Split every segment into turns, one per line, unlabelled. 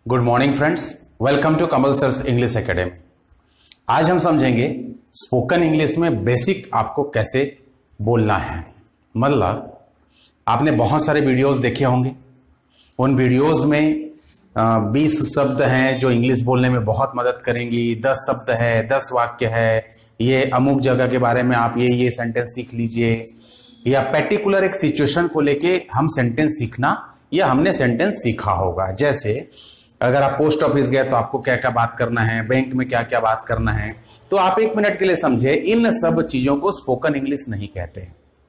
Good morning friends, welcome to Kamal sir's English academy. आज हम समझेंगे स्पोकन इंग्लिश में बेसिक आपको कैसे बोलना है। मतलब आपने बहुत सारे वीडियोस देखे होंगे, उन वीडियोस में 20 शब्द हैं जो इंग्लिश बोलने में बहुत मदद करेंगी। 10 शब्द है, 10 वाक्य है, ये अमुक जगह के बारे में आप ये सेंटेंस सीख लीजिए, या पर्टिकुलर एक सिचुएशन को लेके हम सेंटेंस सीखना या हमने सेंटेंस सीखा होगा। जैसे अगर आप पोस्ट ऑफिस गए तो आपको क्या क्या बात करना है, बैंक में क्या क्या बात करना है। तो आप एक मिनट के लिए समझे, इन सब चीजों को स्पोकन इंग्लिश नहीं कहते।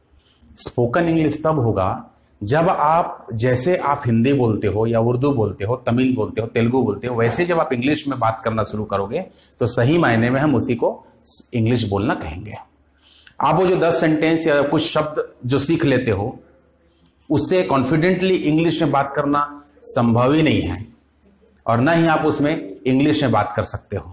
स्पोकन इंग्लिश तब होगा जब आप, जैसे आप हिंदी बोलते हो या उर्दू बोलते हो, तमिल बोलते हो, तेलुगु बोलते हो, वैसे जब आप इंग्लिश में बात करना शुरू करोगे तो सही मायने में हम उसी को इंग्लिश बोलना कहेंगे। आप वो जो 10 सेंटेंस या कुछ शब्द जो सीख लेते हो, उससे कॉन्फिडेंटली इंग्लिश में बात करना संभव ही नहीं है, और ना ही आप उसमें इंग्लिश में बात कर सकते हो।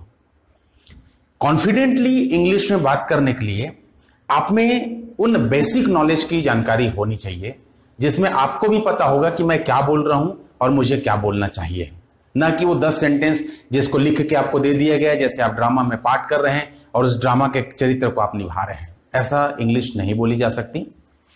कॉन्फिडेंटली इंग्लिश में बात करने के लिए आप में उन बेसिक नॉलेज की जानकारी होनी चाहिए, जिसमें आपको भी पता होगा कि मैं क्या बोल रहा हूं और मुझे क्या बोलना चाहिए। ना कि वो 10 सेंटेंस जिसको लिख के आपको दे दिया गया है, जैसे आप ड्रामा में पाठ कर रहे हैं और उस ड्रामा के चरित्र को आप निभा रहे हैं। ऐसा इंग्लिश नहीं बोली जा सकती।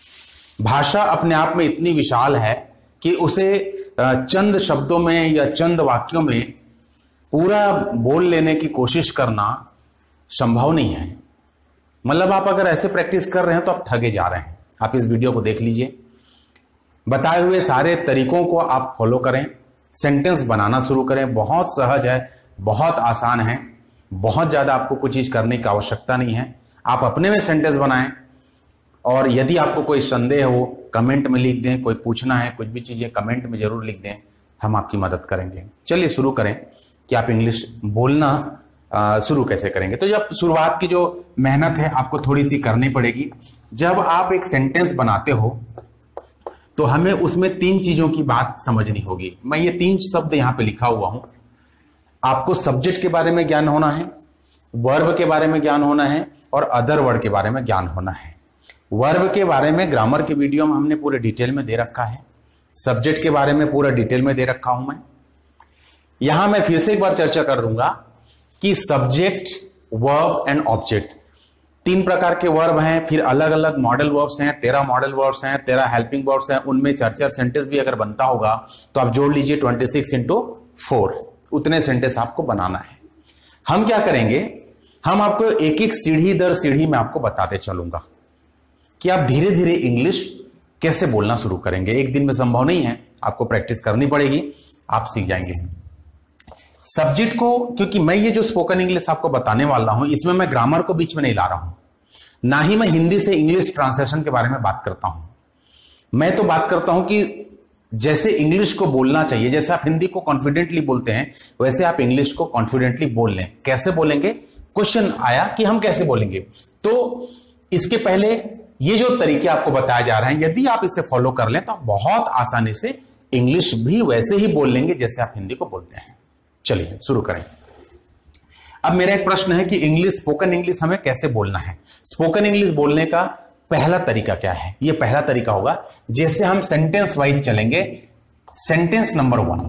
भाषा अपने आप में इतनी विशाल है कि उसे चंद शब्दों में या चंद वाक्यों में पूरा बोल लेने की कोशिश करना संभव नहीं है। मतलब आप अगर ऐसे प्रैक्टिस कर रहे हैं तो आप ठगे जा रहे हैं। आप इस वीडियो को देख लीजिए, बताए हुए सारे तरीकों को आप फॉलो करें, सेंटेंस बनाना शुरू करें। बहुत सहज है, बहुत आसान है, बहुत ज्यादा आपको कुछ चीज करने की आवश्यकता नहीं है। आप अपने में सेंटेंस बनाएं, और यदि आपको कोई संदेह हो कमेंट में लिख दें, कोई पूछना है कुछ भी चीजें कमेंट में जरूर लिख दें, हम आपकी मदद करेंगे। चलिए शुरू करें कि आप इंग्लिश बोलना शुरू कैसे करेंगे। तो जब शुरुआत की जो मेहनत है आपको थोड़ी सी करनी पड़ेगी। जब आप एक सेंटेंस बनाते हो तो हमें उसमें 3 चीजों की बात समझनी होगी। मैं ये 3 शब्द यहां पे लिखा हुआ हूं। आपको सब्जेक्ट के बारे में ज्ञान होना है, वर्ब के बारे में ज्ञान होना है, और अदर वर्ड के बारे में ज्ञान होना है। वर्ब के बारे में ग्रामर के वीडियो में हमने पूरे डिटेल में दे रखा है। सब्जेक्ट के बारे में पूरा डिटेल में दे रखा हूं मैं। यहां मैं फिर से एक बार चर्चा कर दूंगा कि सब्जेक्ट, वर्ब एंड ऑब्जेक्ट 3 प्रकार के वर्ब हैं। फिर अलग अलग मॉडल वर्ब्स हैं, 13 मॉडल वर्ब्स हैं, 13 हेल्पिंग वर्ब्स हैं। उनमें 4 सेंटेंस भी अगर बनता होगा तो आप जोड़ लीजिए 26 × 4, उतने सेंटेंस आपको बनाना है। हम क्या करेंगे, हम आपको एक एक सीढ़ी दर सीढ़ी में आपको बताते चलूंगा कि आप धीरे धीरे इंग्लिश कैसे बोलना शुरू करेंगे। एक दिन में संभव नहीं है, आपको प्रैक्टिस करनी पड़ेगी, आप सीख जाएंगे। सब्जेक्ट को, क्योंकि मैं ये जो स्पोकन इंग्लिश आपको बताने वाला हूं, इसमें मैं ग्रामर को बीच में नहीं ला रहा हूं, ना ही मैं हिंदी से इंग्लिश ट्रांसलेशन के बारे में बात करता हूं। मैं तो बात करता हूं कि जैसे इंग्लिश को बोलना चाहिए, जैसे आप हिंदी को कॉन्फिडेंटली बोलते हैं, वैसे आप इंग्लिश को कॉन्फिडेंटली बोल लें। कैसे बोलेंगे, क्वेश्चन आया कि हम कैसे बोलेंगे। तो इसके पहले ये जो तरीके आपको बताए जा रहे हैं, यदि आप इसे फॉलो कर लें तो आप बहुत आसानी से इंग्लिश भी वैसे ही बोल लेंगे जैसे आप हिंदी को बोलते हैं। चलिए शुरू करें। अब मेरा एक प्रश्न है कि इंग्लिश, स्पोकन इंग्लिश हमें कैसे बोलना है। स्पोकन इंग्लिश बोलने का पहला तरीका क्या है? यह पहला तरीका होगा, जैसे हम सेंटेंस वाइज चलेंगे। सेंटेंस नंबर 1,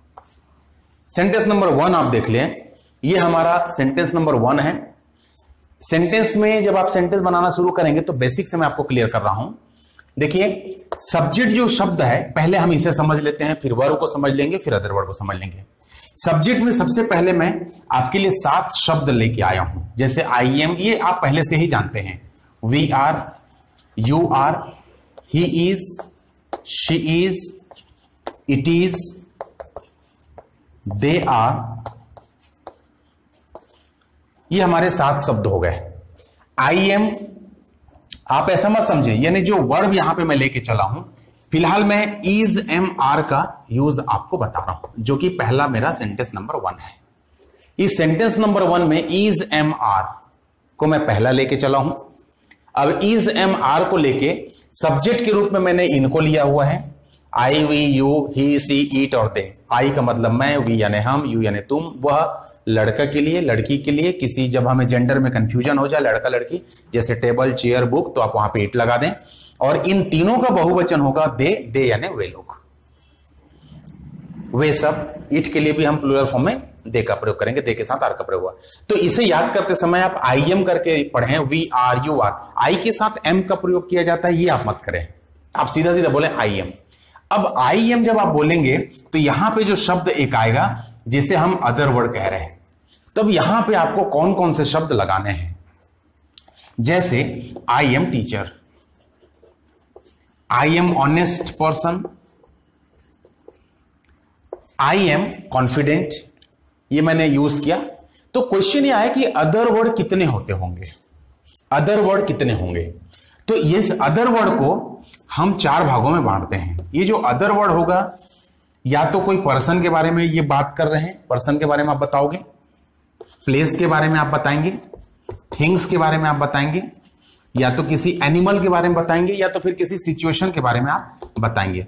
सेंटेंस नंबर 1 आप देख लें, यह हमारा सेंटेंस नंबर 1 है। सेंटेंस में जब आप सेंटेंस बनाना शुरू करेंगे तो बेसिक से मैं आपको क्लियर कर रहा हूं। देखिए, सब्जेक्ट जो शब्द है, पहले हम इसे समझ लेते हैं, फिर वर्ब को समझ लेंगे, फिर अदर वर्ड को समझ लेंगे। सब्जेक्ट में सबसे पहले मैं आपके लिए 7 शब्द लेके आया हूं। जैसे आई एम, ये आप पहले से ही जानते हैं। We are, you are, he is, she is, it is, they are, ये हमारे 7 शब्द हो गए। आई एम आप ऐसा मत समझे, यानी जो वर्ब यहां पे मैं लेके चला हूं, फिलहाल मैं इज एम आर का यूज आपको बता रहा हूं, जो कि पहला मेरा सेंटेंस नंबर 1 है। इस सेंटेंस नंबर 1 में इज एम आर को मैं पहला लेके चला हूं। अब इज एम आर को लेके सब्जेक्ट के रूप में मैंने इनको लिया हुआ है। I, we, you, he, she, it और दे। आई का मतलब मैं, वी यानी हम, यू यानी तुम, वह लड़का के लिए, लड़की के लिए, किसी जब हमें जेंडर में कंफ्यूजन हो जाए लड़का लड़की, जैसे टेबल, चेयर, बुक, तो आप वहां पे इट लगा दें। और इन तीनों का बहुवचन होगा दे, दे यानी वे लोग। वे सब। ईट के लिए भी हम प्लूरल फॉर्म में दे का प्रयोग करेंगे, दे के साथ आर का प्रयोग हुआ। तो इसे याद करते समय आप आई एम करके पढ़ें, we are, you are, I के साथ एम का प्रयोग किया जाता है, ये आप मत करें, आप सीधा सीधा बोले आई एम। अब आई एम जब आप बोलेंगे तो यहां पे जो शब्द एक आएगा जिसे हम अदर वर्ड कह रहे हैं, तब यहां पे आपको कौन कौन से शब्द लगाने हैं, जैसे I am teacher, I am honest person, I am confident, ये मैंने यूज किया। तो क्वेश्चन ये आया कि अदर वर्ड कितने होते होंगे, अदर वर्ड कितने होंगे। तो इस अदर वर्ड को हम 4 भागों में बांटते हैं। ये जो अदर वर्ड होगा, या तो कोई पर्सन के बारे में ये बात कर रहे हैं, पर्सन के बारे में आप बताओगे, प्लेस के बारे में आप बताएंगे, थिंग्स के बारे में आप बताएंगे, या तो किसी एनिमल के बारे में बताएंगे, या तो फिर किसी सिचुएशन के बारे में आप बताएंगे।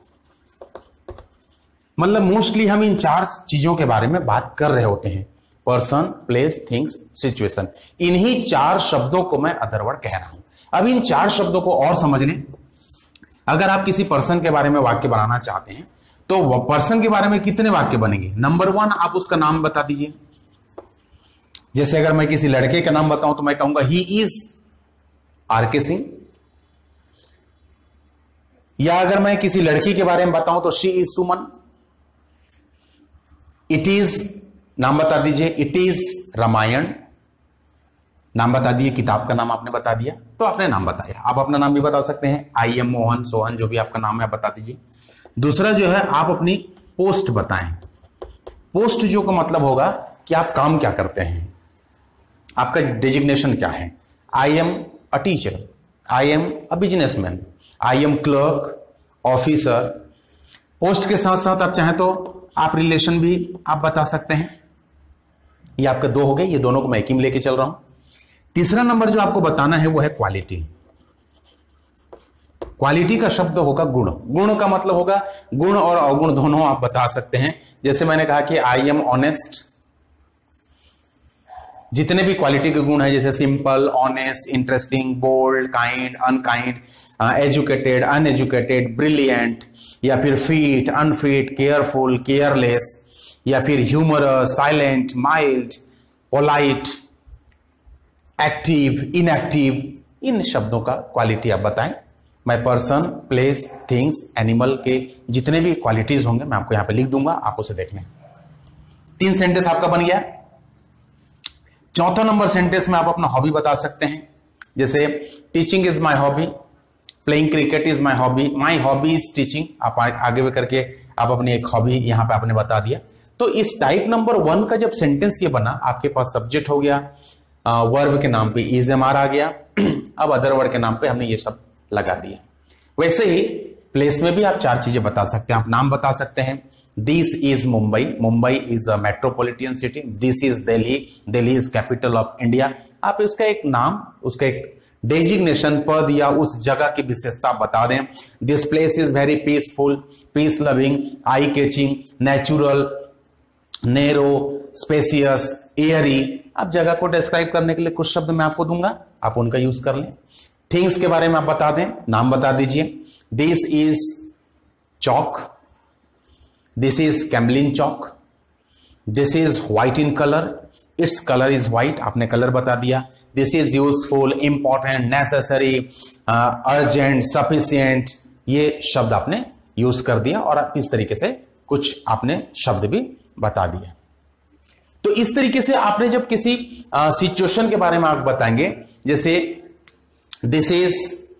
मतलब मोस्टली हम इन 4 चीजों के बारे में बात कर रहे होते हैं, पर्सन, प्लेस, थिंग्स, सिचुएशन। इन्हीं 4 शब्दों को मैं अदर वर्ड कह रहा हूं। अब इन 4 शब्दों को और समझ लें। अगर आप किसी पर्सन के बारे में वाक्य बनाना चाहते हैं तो पर्सन के बारे में कितने वाक्य बनेंगे। नंबर 1, आप उसका नाम बता दीजिए। जैसे अगर मैं किसी लड़के का नाम बताऊं तो मैं कहूंगा ही इज आर.के. सिंह, या अगर मैं किसी लड़की के बारे में बताऊं तो she is Suman. It is, नाम बता दीजिए, इट इज रामायण, नाम बता दिए, किताब का नाम आपने बता दिया, तो आपने नाम बताया। आप अपना नाम भी बता सकते हैं, आई एम मोहन, सोहन, जो भी आपका नाम है आप बता दीजिए। दूसरा जो है, आप अपनी पोस्ट बताएं। पोस्ट जो का मतलब होगा कि आप काम क्या करते हैं, आपका डेजिग्नेशन क्या है। I am a teacher, I am a businessman, I am clerk, officer. Post के साथ साथ आप चाहें तो आप रिलेशन भी आप बता सकते हैं। ये आपके 2 हो गए, ये दोनों को मैं एक ही में लेके चल रहा हूं। तीसरा नंबर जो आपको बताना है वो है क्वालिटी। क्वालिटी का शब्द होगा गुण। गुण का मतलब होगा, गुण और अवगुण दोनों आप बता सकते हैं। जैसे मैंने कहा कि आई एम ऑनेस्ट, जितने भी क्वालिटी के गुण है, जैसे simple, honest, interesting, bold, kind, unkind, educated, uneducated, brilliant, या फिर फिट, अनफिट, केयरफुल, केयरलेस, या फिर humorous, silent, mild, polite, active, inactive, इन शब्दों का क्वालिटी आप बताएं। मैं पर्सन, प्लेस, थिंग्स, एनिमल के जितने भी क्वालिटीज होंगे मैं आपको यहां पे लिख दूंगा, आप उसे देख लें। 3 सेंटेंस आपका बन गया। चौथा नंबर सेंटेंस में आप अपना हॉबी बता सकते हैं। जैसे teaching is my hobby, playing cricket is my hobby, my hobby is teaching. आप आगे भी करके आप अपनी एक हॉबी यहां पे आपने बता दिया। तो इस टाइप नंबर 1 का जब सेंटेंस ये बना, आपके पास सब्जेक्ट हो गया, वर्ब के नाम पे इज एम आर आ गया, अब अदर वर्ड के नाम पे हमने ये सब लगा दिए। वैसे ही प्लेस में भी आप 4 चीजें बता सकते हैं। आप नाम बता सकते हैं, this is Mumbai, Mumbai is a metropolitan city, this is Delhi, Delhi is capital of India. आप इसका एक नाम, उसका एक डेजिग्नेशन, पद या उस जगह की विशेषता बता दें। This place is very peaceful, peace loving, eye catching, natural, narrow, spacious, airy. आप जगह को डिस्क्राइब करने के लिए कुछ शब्द मैं आपको दूंगा, आप उनका यूज कर लें। थिंग्स के बारे में आप बता दें, नाम बता दीजिए। This is chalk, this is Camlin chalk, this is white in colour, its colour is white, आपने कलर बता दिया। This is useful, important, necessary, urgent, sufficient, ये शब्द आपने यूज कर दिया और इस तरीके से कुछ आपने शब्द भी बता दिए। तो इस तरीके से आपने जब किसी सिचुएशन के बारे में आप बताएंगे, जैसे this is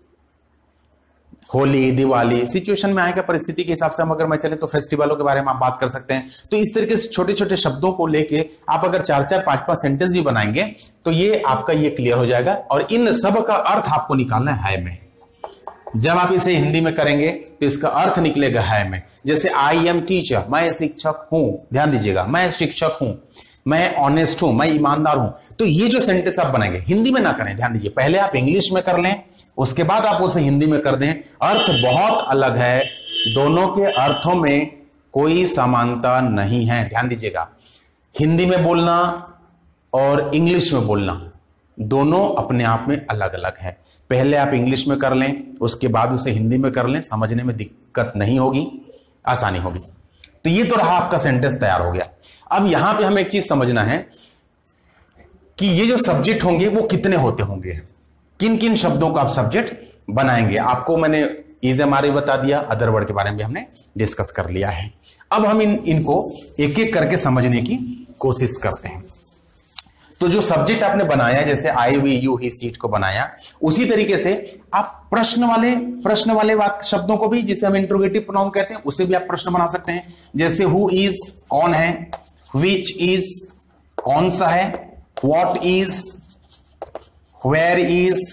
Holi, Diwali, situation में आएगा, परिस्थिति के हिसाब से हम अगर मैं चले तो फेस्टिवलों के बारे में आप बात कर सकते हैं। तो इस तरीके से छोटे छोटे शब्दों को लेके आप अगर 4-4, 5-5 सेंटेंस भी बनाएंगे तो ये आपका ये क्लियर हो जाएगा। और इन सब का अर्थ आपको निकालना है में। जब आप इसे हिंदी में करेंगे तो इसका अर्थ निकलेगा है में। जैसे आई एम टीचर, मैं शिक्षक हूं, ध्यान दीजिएगा, मैं शिक्षक हूं, मैं ऑनेस्ट हूं, मैं ईमानदार हूं। तो ये जो सेंटेंस आप बनाएंगे हिंदी में ना करें, ध्यान दीजिए, पहले आप इंग्लिश में कर लें, उसके बाद आप उसे हिंदी में कर दें। अर्थ बहुत अलग है, दोनों के अर्थों में कोई समानता नहीं है, ध्यान दीजिएगा। हिंदी में बोलना और इंग्लिश में बोलना दोनों अपने आप में अलग अलग है। पहले आप इंग्लिश में कर लें, उसके बाद उसे हिंदी में कर लें, समझने में दिक्कत नहीं होगी, आसानी होगी। तो ये तो रहा आपका सेंटेंस तैयार हो गया। अब यहां पे हमें एक चीज समझना है कि ये जो सब्जेक्ट होंगे वो कितने होते होंगे, किन किन शब्दों का आप सब्जेक्ट बनाएंगे। आपको मैंने इज एमआरए बता दिया, अदर वर्ड के बारे में भी हमने डिस्कस कर लिया है। अब हम इनको एक एक करके समझने की कोशिश करते हैं। तो जो सब्जेक्ट आपने बनाया, जैसे I we you he she it को बनाया, उसी तरीके से आप प्रश्न वाले शब्दों को भी, जिसे हम इंट्रोगेटिव प्रोनाउन कहते हैं, उसे भी आप प्रश्न बना सकते हैं। जैसे हु इज कौन है, विच इज कौन सा है, व्हाट इज, वेयर इज।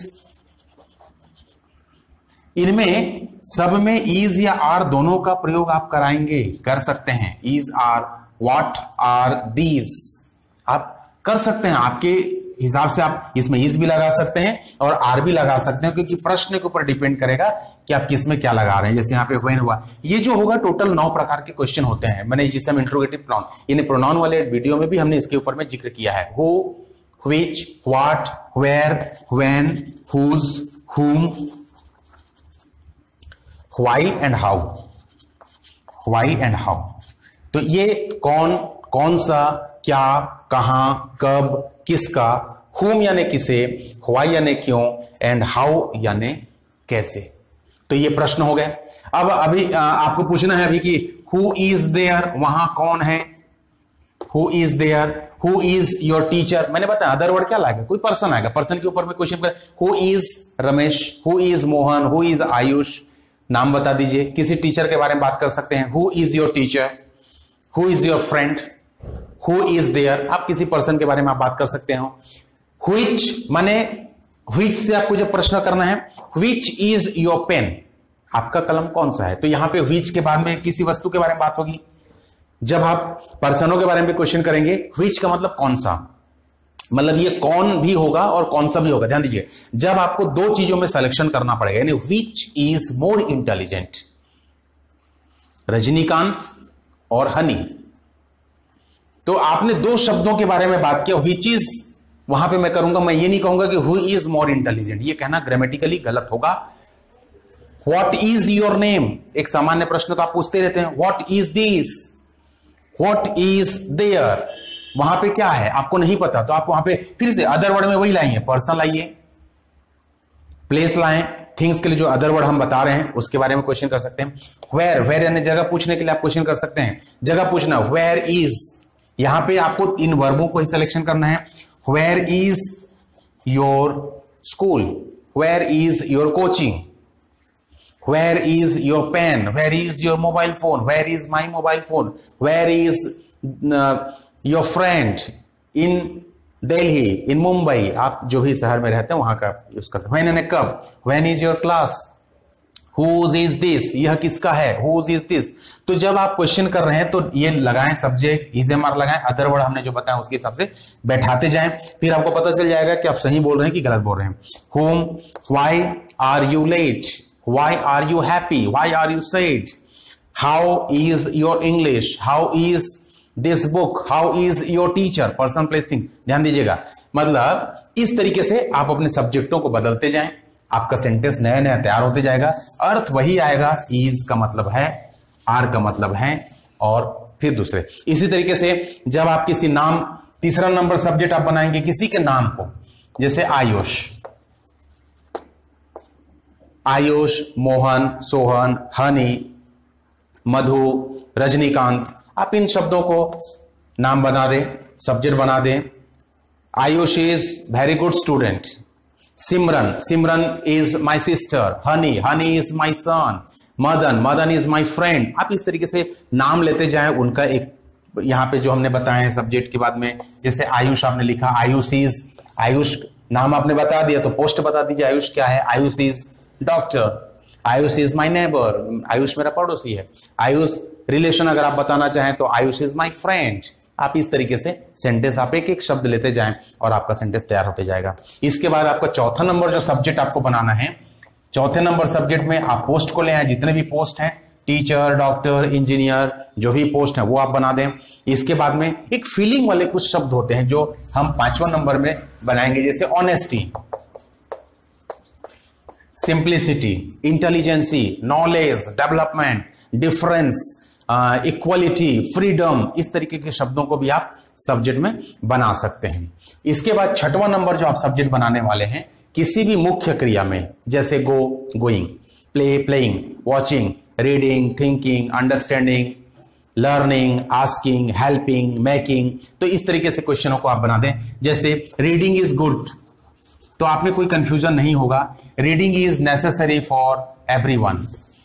इनमें सब में इज या आर दोनों का प्रयोग आप कराएंगे, कर सकते हैं। Is are, what are these, आप कर सकते हैं। आपके हिसाब से आप इसमें इज भी लगा सकते हैं और आर भी लगा सकते हैं, क्योंकि प्रश्न के ऊपर डिपेंड करेगा कि आप किस में क्या लगा रहे हैं। जैसे यहाँ पे व्हेन हुआ, ये जो होगा टोटल 9 प्रकार के क्वेश्चन होते हैं। मैंने जिसे हम इंट्रोगेटिव प्रोनाउन, इन प्रोनाउन वाले वीडियो में भी हमने इसके ऊपर में जिक्र किया है। Who, which, what, where, when, whose, whom, why and how, why and how। तो ये कौन, कौन सा, क्या, कहां, कब, किसका, whom यानी किसे, why यानी क्यों, and how यानी कैसे। तो ये प्रश्न हो गए। अब अभी आपको पूछना है अभी कि who is there, वहां कौन है, who is there, who is your teacher। मैंने बताया अदर वर्ड क्या लाएगा, कोई पर्सन आएगा, पर्सन के ऊपर में क्वेश्चन कर, who is Ramesh, who is Mohan, who is Ayush, नाम बता दीजिए। किसी टीचर के बारे में बात कर सकते हैं, who is your teacher, who is your friend, who is there। आप किसी पर्सन के बारे में आप बात कर सकते हो। which माने which से आपको जब प्रश्न करना है, which is your pen, आपका कलम कौन सा है। तो यहां पे which के बाद में किसी वस्तु के बारे में बात होगी। जब आप पर्सनों के बारे में क्वेश्चन करेंगे, which का मतलब कौन सा, मतलब ये कौन भी होगा और कौन सा भी होगा। ध्यान दीजिए, जब आपको 2 चीजों में सिलेक्शन करना पड़ेगा, यानी which is more intelligent, Rajinikanth और हनी, तो आपने 2 शब्दों के बारे में बात किया, which is, वहां पे मैं करूंगा, मैं ये नहीं कहूंगा कि who is more intelligent, ये कहना ग्रामेटिकली गलत होगा। what is your name, एक सामान्य प्रश्न तो आप पूछते रहते हैं, what is this, what is there, वहां पे क्या है आपको नहीं पता, तो आप वहां पे फिर से अदर वर्ड में वही लाइए, पर्सन लाइए, प्लेस लाएं, थिंग्स के लिए जो अदर वर्ड हम बता रहे हैं उसके बारे में क्वेश्चन कर सकते हैं। वेयर, वेयर यानी जगह पूछने के लिए आप क्वेश्चन कर सकते हैं, जगह पूछना, वेयर इज, यहां पे आपको इन वर्बों को ही सिलेक्शन करना है। Where is your school, where is your coaching, where is your pen, where is your mobile phone, where is my mobile phone, where is your friend in Delhi, in Mumbai, आप जो भी शहर में रहते हैं वहां का यूज करते हैं। व्हेन यानी कब, when is your class, whose is this, यह किसका है, हुज इज दिस। तो जब आप क्वेश्चन कर रहे हैं तो ये लगाएं सब्जेक्ट, इज एम आर लगाएं, अदर वर्ड हमने जो बताया उसके हिसाब से बैठाते जाएं, फिर आपको पता चल जाएगा कि आप सही बोल रहे हैं कि गलत बोल रहे हैं। whom, why are you late, why are you happy, why are you sad, how is your English, how is this book, how is your teacher, person place thing। ध्यान दीजिएगा, मतलब इस तरीके से आप अपने सब्जेक्टों को बदलते जाएं, आपका सेंटेंस नया नया तैयार होते जाएगा, अर्थ वही आएगा, इज का मतलब है, आर का मतलब है, और फिर दूसरे। इसी तरीके से जब आप किसी नाम, तीसरा नंबर सब्जेक्ट आप बनाएंगे किसी के नाम को, जैसे आयुष, आयुष, मोहन, सोहन, हनी, मधु, रजनीकांत, आप इन शब्दों को नाम बना दें, सब्जेक्ट बना दें। Ayush is very good student, Simran, Simran is my sister, Honey, Honey is my son, Madan, Madan is my friend. आप इस तरीके से नाम लेते जाएं, उनका एक यहां पे जो हमने बताया है सब्जेक्ट के बाद में, जैसे आयुष आपने लिखा, आयुष इज, आयुष नाम आपने बता दिया तो पोस्ट बता दीजिए आयुष क्या है, Ayush is doctor, Ayush is my neighbour, Ayush मेरा पड़ोसी है, आयुष रिलेशन अगर आप बताना चाहें तो आयुष इज माई फ्रेंड। आप इस तरीके से सेंटेंस आप एक एक शब्द लेते जाएं और आपका सेंटेंस तैयार होते जाएगा। इसके बाद आपका चौथा नंबर जो सब्जेक्ट आपको बनाना है, चौथे नंबर सब्जेक्ट में आप पोस्ट को ले आए, जितने भी पोस्ट हैं, टीचर, डॉक्टर, इंजीनियर, जो भी पोस्ट है वो आप बना दें। इसके बाद में एक फीलिंग वाले कुछ शब्द होते हैं जो हम 5वां नंबर में बनाएंगे, जैसे honesty, simplicity, intelligence, knowledge, development, difference, equality, freedom, इस तरीके के शब्दों को भी आप सब्जेक्ट में बना सकते हैं। इसके बाद छठवां नंबर जो आप सब्जेक्ट बनाने वाले हैं, किसी भी मुख्य क्रिया में, जैसे go, going, play, playing, watching, reading, thinking, understanding, learning, asking, helping, making, तो इस तरीके से क्वेश्चनों को आप बना दें। जैसे रीडिंग इज गुड, तो आप में कोई कंफ्यूजन नहीं होगा, reading is necessary for everyone,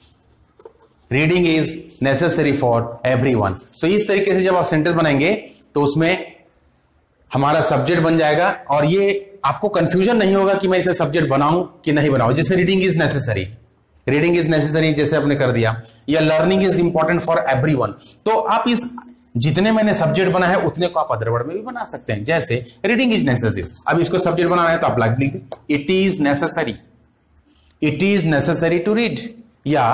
reading is necessary for everyone. So इस तरीके से जब आप सेंटेंस बनाएंगे तो उसमें हमारा सब्जेक्ट बन जाएगा और ये आपको कंफ्यूजन नहीं होगा कि मैं इसे सब्जेक्ट बनाऊं कि नहीं बनाऊं। जैसे reading is necessary, reading is necessary जैसे आपने कर दिया, या learning is important for everyone, तो आप इस जितने मैंने सब्जेक्ट बना है उतने को आप अदर वर्ड में भी बना सकते हैं। जैसे रीडिंग इज नेसेसरी, अब इसको सब्जेक्ट बनाना है तो आप लाइक लिख दें, it is necessary, it is necessary to read, या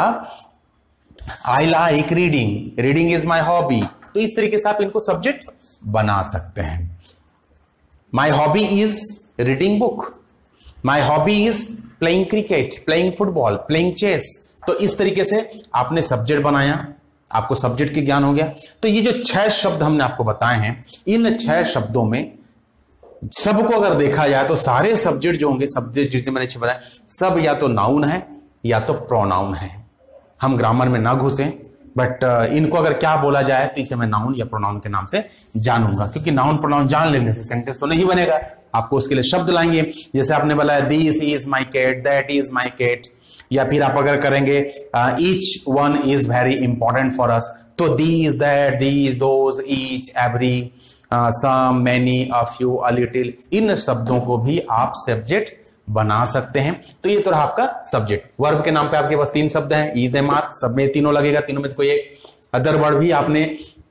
I like reading, reading is my hobby. तो इस तरीके से आप इनको सब्जेक्ट बना सकते हैं। My hobby is reading book, my hobby is playing cricket, playing football, playing chess. तो इस तरीके से आपने सब्जेक्ट बनाया, आपको सब्जेक्ट की ज्ञान हो गया। तो ये जो 6 शब्द हमने आपको बताए हैं, इन 6 शब्दों में सबको अगर देखा जाए तो सारे सब्जेक्ट जो होंगे, सब्जेक्ट जितने मैंने बताया, सब या तो नाउन है या तो प्रोनाउन है। हम ग्रामर में ना घुसें, बट इनको अगर क्या बोला जाए तो इसे मैं नाउन या प्रोनाउन के नाम से जानूंगा, क्योंकि नाउन प्रोनाउन जान लेने से सेंटेंस तो नहीं बनेगा, आपको उसके लिए शब्द लाएंगे। जैसे आपने बोला this is my cat, that is my cat, या फिर आप अगर करेंगे each one is very important for us, तो these, that, these, those, each, every, some, many, a few, a little, इन शब्दों को भी आप सब्जेक्ट बना सकते हैं। तो ये तो रहा आपका सब्जेक्ट। वर्ब के नाम पे आपके पास 3 शब्द हैं, इज, एम, आर, सब में तीनों लगेगा, तीनों में से कोई एक। अदर वर्ड भी आपने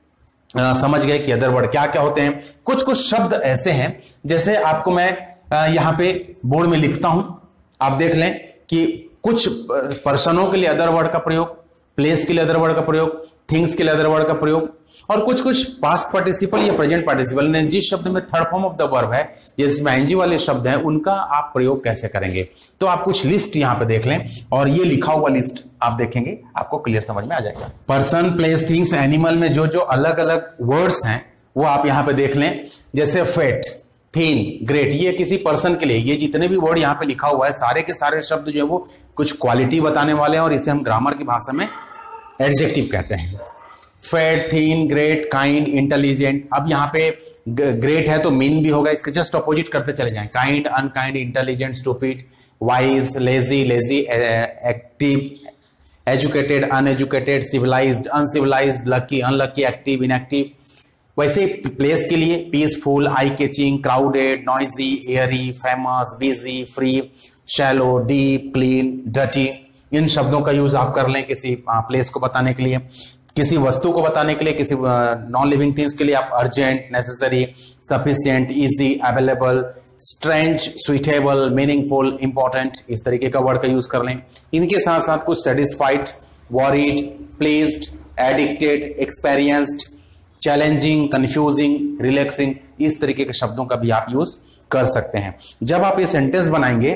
समझ गए कि अदर वर्ड क्या क्या होते हैं। कुछ कुछ शब्द ऐसे हैं, जैसे आपको मैं यहां पे बोर्ड में लिखता हूं, आप देख लें कि कुछ पर्सनों के लिए अदर वर्ड का प्रयोग, प्लेस के लिए अदर वर्ड का प्रयोग, थिंग्स के लिए अदर वर्ड का प्रयोग, और कुछ कुछ पास्ट पार्टिसिपल या प्रेजेंट पार्टिसिपल ने जिस शब्द में third form of the verb है, जिसमें आईएनजी वाले शब्द हैं, उनका आप प्रयोग कैसे करेंगे। तो आप कुछ लिस्ट यहां पे देख लें, और ये लिखा हुआ लिस्ट आप देखेंगे, आपको क्लियर समझ में आ जाएगा। पर्सन, प्लेस, थिंग्स, एनिमल में जो जो अलग अलग वर्ड्स हैं वो आप यहां पे देख लें। जैसे फेट, थीन, ग्रेट, ये किसी पर्सन के लिए, ये जितने भी वर्ड यहां पे लिखा हुआ है, सारे के सारे शब्द जो है वो कुछ क्वालिटी बताने वाले हैं, और इसे हम ग्रामर की भाषा में एडजेक्टिव कहते हैं। Fat, thin, great, kind, intelligent. अब यहाँ पे ग्रेट है तो मीन भी होगा, इसके जस्ट अपोजिट करते चले जाएं, kind, unkind, intelligent, stupid, wise, lazy, lazy, active, educated, uneducated, civilised, uncivilised, lucky, unlucky, active, inactive. वैसे प्लेस के लिए peaceful, eye catching, crowded, noisy, airy, famous, busy, free, shallow, deep, clean, dirty. इन शब्दों का use आप कर लें किसी प्लेस को बताने के लिए, किसी वस्तु को बताने के लिए, किसी नॉन लिविंग थिंग्स के लिए आप urgent, necessary, sufficient, easy, available, strange, suitable, meaningful, important, इस तरीके का वर्ड का यूज कर लें। इनके साथ साथ कुछ satisfied, worried, pleased, addicted, experienced, challenging, confusing, relaxing, इस तरीके के शब्दों का भी आप यूज कर सकते हैं। जब आप ये सेंटेंस बनाएंगे,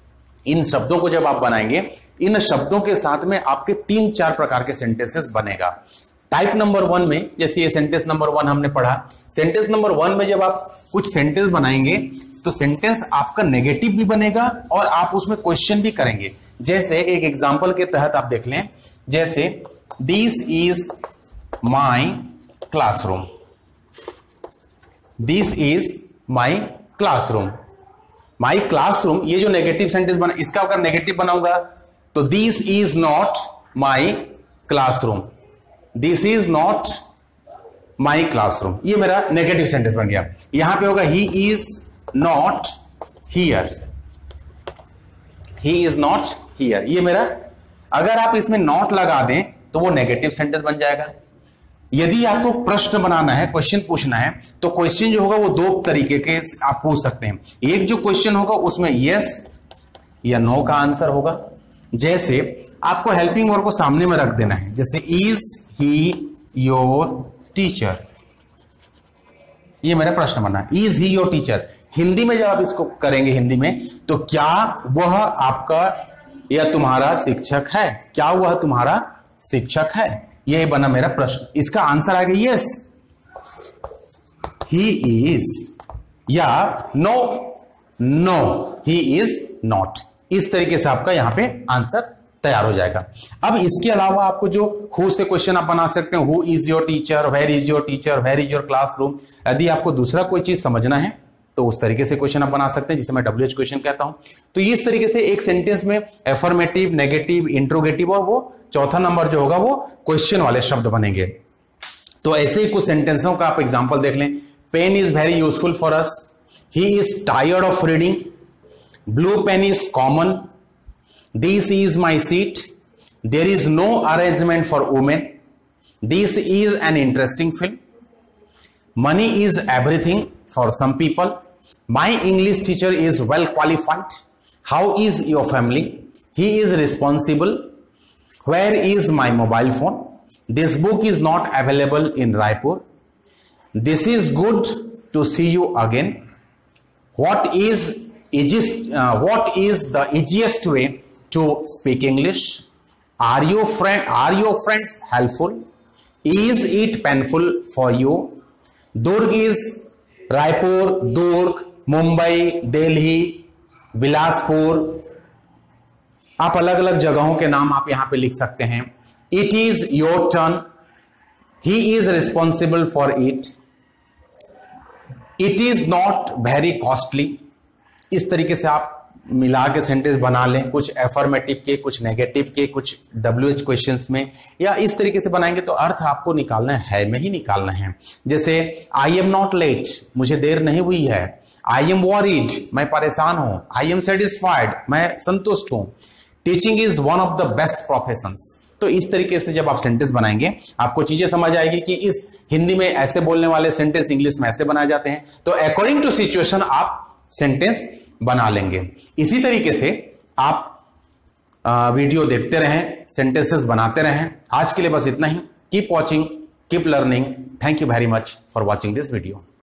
इन शब्दों को जब आप बनाएंगे, इन शब्दों के साथ में आपके 3-4 प्रकार के सेंटेंसेस बनेगा। टाइप नंबर 1 में, जैसे ये सेंटेंस नंबर 1 हमने पढ़ा, सेंटेंस नंबर 1 में जब आप कुछ सेंटेंस बनाएंगे तो सेंटेंस आपका नेगेटिव भी बनेगा और आप उसमें क्वेश्चन भी करेंगे। जैसे एक एग्जांपल के तहत आप देख लें, जैसे this is my classroom, this is my classroom, my classroom. ये जो नेगेटिव सेंटेंस बना, इसका अगर नेगेटिव बनाऊंगा तो this is not my classroom, this is not my classroom, ये मेरा नेगेटिव सेंटेंस बन गया। यहां पे होगा he is not here, he is not here, ये मेरा, अगर आप इसमें नॉट लगा दें तो वो नेगेटिव सेंटेंस बन जाएगा। यदि आपको प्रश्न बनाना है, क्वेश्चन पूछना है, तो क्वेश्चन जो होगा वो 2 तरीके के आप पूछ सकते हैं। एक जो क्वेश्चन होगा उसमें यस या नो का आंसर होगा। जैसे आपको हेल्पिंग वर्ब को सामने में रख देना है, जैसे इज ही योर टीचर, ये मेरा प्रश्न बना, is he your teacher. Hindi में जब आप इसको करेंगे हिंदी में, तो क्या वह आपका या तुम्हारा शिक्षक है, क्या वह तुम्हारा शिक्षक है। ये बना मेरा प्रश्न। इसका आंसर आ गया यस, ही इज, या no, no he is not. इस तरीके से आपका यहां पे आंसर तैयार हो जाएगा। अब इसके अलावा आपको जो हु से क्वेश्चन आप बना सकते हैं, who is your teacher, where is your teacher, where is your classroom. यदि आपको दूसरा कोई चीज समझना है तो उस तरीके से क्वेश्चन आप बना सकते हैं, जिसे मैं WH क्वेश्चन कहता हूं। तो इस तरीके से एक सेंटेंस में एफर्मेटिव, नेगेटिव, इंट्रोगेटिव और वो चौथा नंबर जो होगा वो क्वेश्चन वाले शब्द बनेंगे। तो ऐसे ही कुछ सेंटेंसों का आप एग्जांपल देख लें। Pen is very useful for us, he is tired of reading, blue pen is common, this is my seat, there is no arrangement for women, this is an interesting film, money is everything for some people, my English teacher is well qualified, how is your family, he is responsible, where is my mobile phone, this book is not available in Raipur, this is good to see you again, what is the easiest way to speak English, are your friends helpful, is it painful for you, Durg is Raipur, Durg, Mumbai, Delhi, Bilaspur. आप अलग अलग जगहों के नाम आप यहां पे लिख सकते हैं। It is your turn, he is responsible for it, it is not very costly. इस तरीके से आप मिला के सेंटेंस बना लें, कुछ एफर्मेटिव के, कुछ नेगेटिव के, कुछ WH क्वेश्चंस में, या इस तरीके से बनाएंगे तो अर्थ आपको निकालना है में ही निकालना है। जैसे आई एम नॉट लेट, मुझे देर नहीं हुई है, आई एम वॉरीड, मैं परेशान हूं, आई एम सेटिस्फाइड, मैं संतुष्ट हूं, teaching is one of the best professions. तो इस तरीके से जब आप सेंटेंस बनाएंगे आपको चीजें समझ आएगी कि इस हिंदी में ऐसे बोलने वाले सेंटेंस इंग्लिश में ऐसे बनाए जाते हैं। तो अकॉर्डिंग टू सिचुएशन आप सेंटेंस बना लेंगे। इसी तरीके से आप वीडियो देखते रहें, सेंटेंसेस बनाते रहें। आज के लिए बस इतना ही। Keep watching, keep learning. Thank you very much for watching this video.